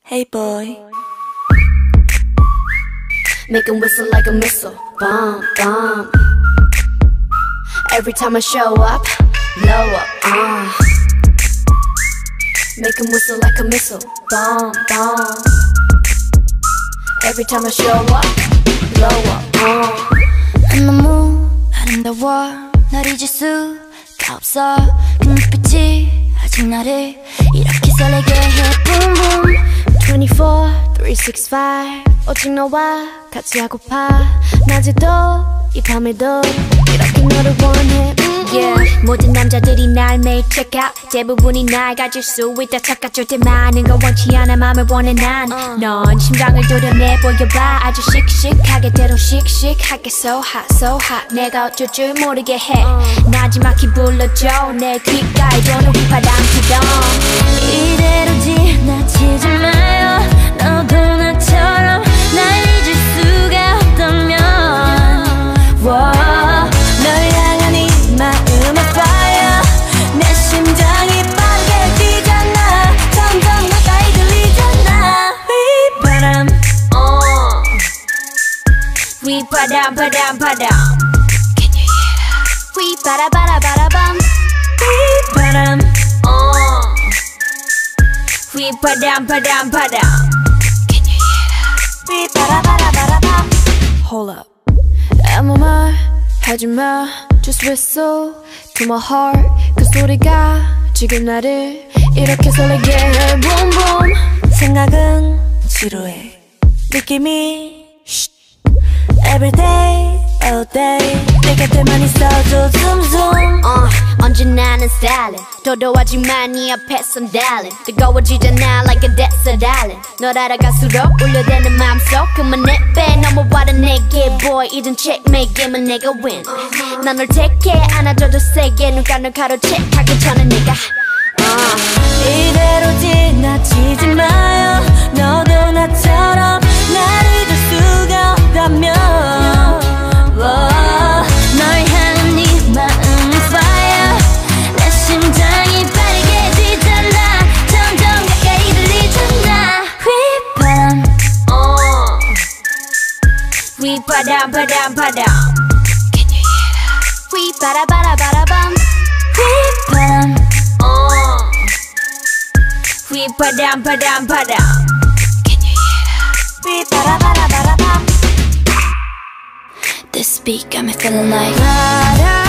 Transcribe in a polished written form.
Hey boy. Make him whistle like a missile. Bomb, bomb. Every time I show up, blow up, Make him whistle like a missile. Bomb, bomb. Every time I show up, blow up, 너무 아름다워 널 잊을 수가 없어 그 눈빛이 아직 나를 이렇게 설레게 해 Boom boom 24, 365 오직 너와 같이 하고파 낮에도 이 밤에도 이렇게 너를 원해 Yeah. 모든 남자들이 날 매일 check out 대부분이 날 가질 수 있다 착각 절대 많은 건 원치 않아 맘을 원해 난 넌 심장을 도려내 보여봐 아주 씩씩하게 때로 씩씩하게 So hot 내가 어쩔 줄 모르게 해 나지막히 불러줘 내 귓가에 도는 휘파람처럼 이대로 지나치지 마요 너도 나처럼 날 잊을 수가 없다면 널 향한 이 마음의 fire 내 심장이 빠르게 뛰잖아 점점 가까이 들리잖아 휘바람 휘바람 바람 바람 Can you hear that? 휘바라바라바라밤 휘바람 휘바람 바람 바람 Can you hear that? 휘바라바라바라밤 Hold up. 아무 말 하지마 Just whistle to my heart 그 소리가 지금 나를 이렇게 설레게 해 Boom boom 생각은 지루해. 느낌이 Every day, all day. 내 곁에만 있어줘 zoom zoom. 언제나 난 stylin' 도도하지만 네 앞에선 darling 뜨거워지잖아 like a desert island 널 알아갈수록 울려대는 마음속 그만 내빼 넘어와라 내게 boy 이젠 checkmate 게임은 내가 win 난 널 take 해 안아줘도 세게 눈가를 가로채하기 전에 내가 이대로 지나치지 마요. 너도 나처럼 날 잊을 수가 없다면 널 향한 네 마음의 fire 내 심장이 빠르게 뛰잖아 점점 가까이 들리잖아 휘바람 휘바람 바람 바람 Can you hear that? 휘바라바라바라밤 휘바람 휘바람 바람 바람 Can you hear that? 휘바라바라바라밤 This beat got me feeling like 바람